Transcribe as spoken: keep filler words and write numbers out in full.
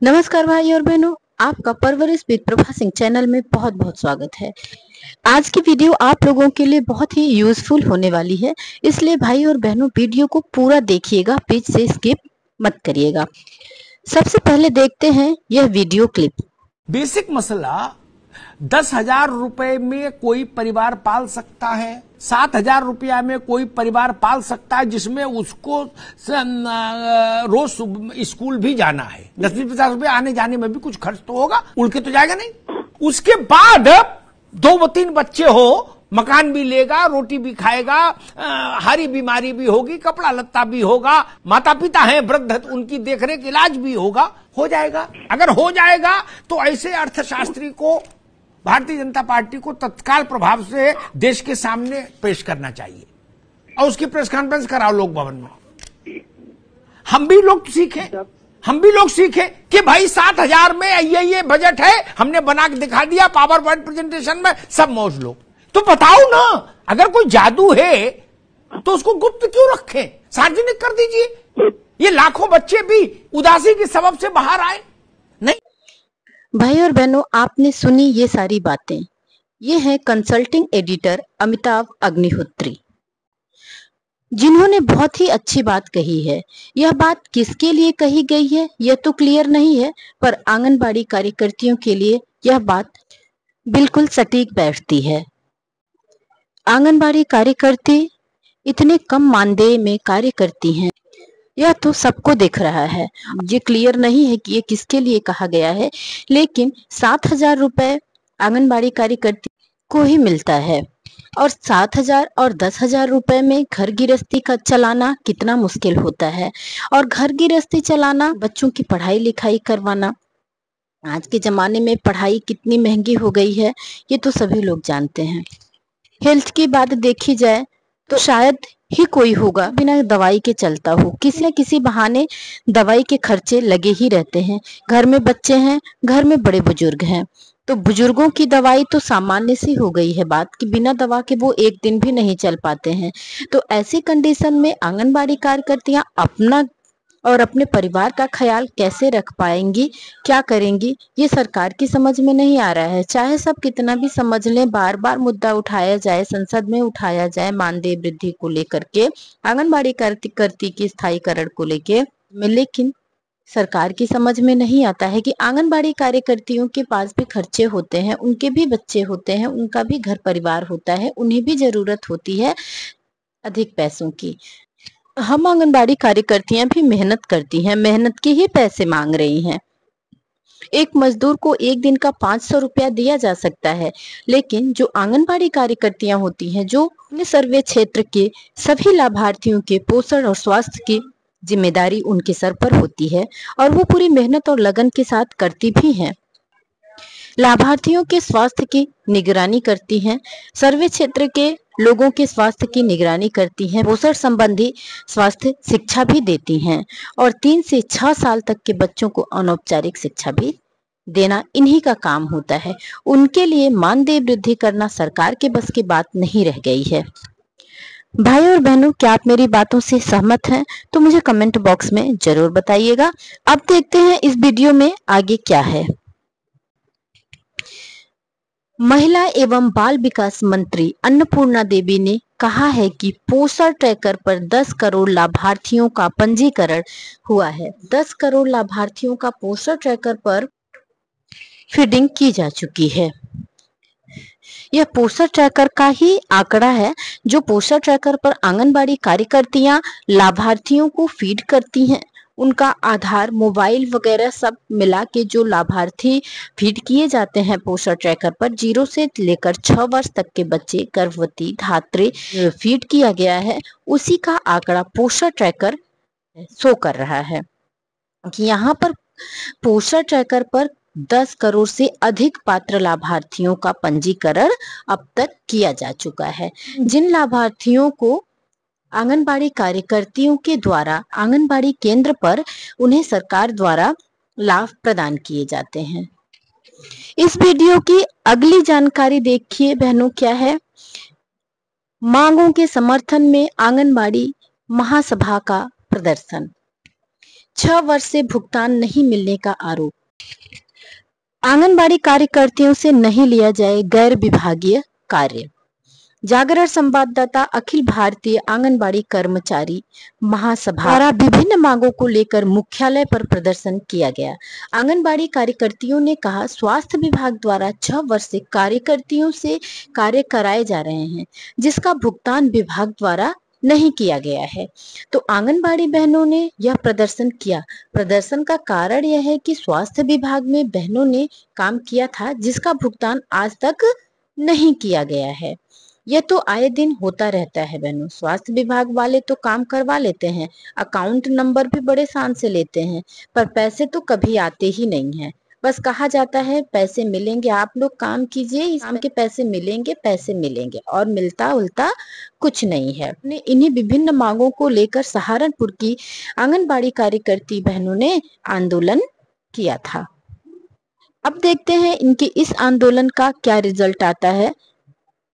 नमस्कार भाई और बहनों, आपका परवरिश विद प्रभा सिंह चैनल में बहुत बहुत स्वागत है। आज की वीडियो आप लोगों के लिए बहुत ही यूजफुल होने वाली है, इसलिए भाई और बहनों वीडियो को पूरा देखिएगा, बीच से स्किप मत करिएगा। सबसे पहले देखते हैं यह वीडियो क्लिप। बेसिक मसला, दस हजार रुपए में कोई परिवार पाल सकता है, सात हजार रुपया में कोई परिवार पाल सकता है, जिसमें उसको रोज स्कूल भी जाना है। दस बीस पचास रुपये आने जाने में भी कुछ खर्च तो होगा, उड़ के तो जाएगा नहीं। उसके बाद दो तीन बच्चे हो, मकान भी लेगा, रोटी भी खाएगा, हरी बीमारी भी होगी, कपड़ा लत्ता भी होगा, माता पिता हैं वृद्ध, उनकी देखरेख इलाज भी होगा, हो जाएगा। अगर हो जाएगा तो ऐसे अर्थशास्त्री को, भारतीय जनता पार्टी को तत्काल प्रभाव से देश के सामने पेश करना चाहिए और उसकी प्रेस कॉन्फ्रेंस कराओ लोक भवन में। हम भी लोग सीखें हम भी लोग सीखें कि भाई सात हजार में ये ये बजट है, हमने बना के दिखा दिया पावर पॉइंट प्रेजेंटेशन में, सब मौज लो। तो बताओ ना, अगर कोई जादू है तो उसको गुप्त क्यों रखें, सार्वजनिक कर दीजिए। ये लाखों बच्चे भी उदासी के सबब से बाहर आए नहीं। भाई और बहनों, आपने सुनी ये सारी बातें। ये है कंसल्टिंग एडिटर अमिताभ अग्निहोत्री, जिन्होंने बहुत ही अच्छी बात कही है। यह बात किसके लिए कही गई है यह तो क्लियर नहीं है, पर आंगनबाड़ी कार्यकर्तियों के लिए यह बात बिल्कुल सटीक बैठती है। आंगनबाड़ी कार्यकर्ती इतने कम मानदेय में कार्य करती हैं, यह तो सबको दिख रहा है। ये क्लियर नहीं है कि ये किसके लिए कहा गया है, लेकिन सात हजार रुपए आंगनबाड़ी कार्यकर्ती को ही मिलता है। और सात हजार और दस हजार रुपए में घर गृहस्थी का चलाना कितना मुश्किल होता है। और घर गृहस्थी चलाना, बच्चों की पढ़ाई लिखाई करवाना, आज के जमाने में पढ़ाई कितनी महंगी हो गई है, ये तो सभी लोग जानते हैं। हेल्थ की बात देखी जाए तो शायद ही कोई होगा बिना दवाई के चलता हो। किसी न किसी बहाने दवाई के खर्चे लगे ही रहते हैं। घर में बच्चे हैं, घर में बड़े बुजुर्ग हैं, तो बुजुर्गों की दवाई तो सामान्य सी हो गई है बात कि बिना दवा के वो एक दिन भी नहीं चल पाते हैं। तो ऐसी कंडीशन में आंगनबाड़ी कार्यकर्तियां अपना और अपने परिवार का ख्याल कैसे रख पाएंगी, क्या करेंगी, ये सरकार की समझ में नहीं आ रहा है। चाहे सब कितना भी समझ लें, बार बार मुद्दा उठाया जाए, संसद में उठाया जाए मानदेय वृद्धि को लेकर के, आंगनबाड़ी कार्यकर्ती के स्थायीकरण को लेके, लेकिन सरकार की समझ में नहीं आता है कि आंगनबाड़ी कार्यकर्तियों के पास भी खर्चे होते हैं, उनके भी बच्चे होते हैं, उनका भी घर परिवार होता है, उन्हें भी जरूरत होती है अधिक पैसों की। हम आंगनबाड़ी कार्यकर्तियां भी मेहनत करती हैं, मेहनत के ही पैसे मांग रही हैं। एक मजदूर को एक दिन का पाँच सौ रुपया दिया जा सकता है, लेकिन जो आंगनबाड़ी कार्यकर्तियां होती हैं, जो अपने सर्वे क्षेत्र के सभी लाभार्थियों के पोषण और स्वास्थ्य की जिम्मेदारी उनके सर पर होती है, और वो पूरी मेहनत और लगन के साथ करती भी हैं। लाभार्थियों के स्वास्थ्य की निगरानी करती हैं, सर्वे क्षेत्र के लोगों के स्वास्थ्य की निगरानी करती हैं, पोषण संबंधी स्वास्थ्य शिक्षा भी देती हैं, और तीन से छह साल तक के बच्चों को अनौपचारिक शिक्षा भी देना इन्हीं का काम होता है। उनके लिए मानदेय वृद्धि करना सरकार के बस की बात नहीं रह गई है। भाई और बहनों, क्या आप मेरी बातों से सहमत हैं? तो मुझे कमेंट बॉक्स में जरूर बताइएगा। अब देखते हैं इस वीडियो में आगे क्या है। महिला एवं बाल विकास मंत्री अन्नपूर्णा देवी ने कहा है कि पोषण ट्रैकर पर दस करोड़ लाभार्थियों का पंजीकरण हुआ है। दस करोड़ लाभार्थियों का पोषण ट्रैकर पर फीडिंग की जा चुकी है। यह पोषण ट्रैकर का ही आंकड़ा है, जो पोषण ट्रैकर पर आंगनबाड़ी कार्यकर्तियां लाभार्थियों को फीड करती हैं। उनका आधार, मोबाइल वगैरह सब मिला के जो लाभार्थी फीड किए जाते हैं पोषण ट्रैकर पर, जीरो से लेकर छह वर्ष तक के बच्चे, गर्भवती, धात्री फीड किया गया है, उसी का आंकड़ा पोषण ट्रैकर शो कर रहा है कि यहाँ पर पोषण ट्रैकर पर दस करोड़ से अधिक पात्र लाभार्थियों का पंजीकरण अब तक किया जा चुका है। जिन लाभार्थियों को आंगनबाड़ी कार्यकर्तियों के द्वारा आंगनबाड़ी केंद्र पर उन्हें सरकार द्वारा लाभ प्रदान किए जाते हैं। इस वीडियो की अगली जानकारी देखिए बहनों, क्या है। मांगों के समर्थन में आंगनबाड़ी महासभा का प्रदर्शन। छह वर्ष से भुगतान नहीं मिलने का आरोप। आंगनबाड़ी कार्यकर्तियों से नहीं लिया जाए गैर विभागीय कार्य। जागरण संवाददाता अखिल भारतीय आंगनबाड़ी कर्मचारी महासभा द्वारा विभिन्न मांगों को लेकर मुख्यालय पर प्रदर्शन किया गया। आंगनबाड़ी कार्यकर्तियों ने कहा, स्वास्थ्य विभाग द्वारा छह वर्ष से कार्यकर्तियों से कार्य कराए जा रहे हैं, जिसका भुगतान विभाग द्वारा नहीं किया गया है। तो आंगनबाड़ी बहनों ने यह प्रदर्शन किया। प्रदर्शन का कारण यह है कि स्वास्थ्य विभाग में बहनों ने काम किया था, जिसका भुगतान आज तक नहीं किया गया है। यह तो आए दिन होता रहता है बहनों। स्वास्थ्य विभाग वाले तो काम करवा लेते हैं, अकाउंट नंबर भी बड़े शान से लेते हैं, पर पैसे तो कभी आते ही नहीं है। बस कहा जाता है पैसे मिलेंगे, आप लोग काम कीजिए, इस काम के पैसे मिलेंगे, पैसे मिलेंगे, और मिलता उलता कुछ नहीं है। इन्हीं विभिन्न मांगों को लेकर सहारनपुर की आंगनबाड़ी कार्यकर्ती बहनों ने आंदोलन किया था। अब देखते हैं इनके इस आंदोलन का क्या रिजल्ट आता है।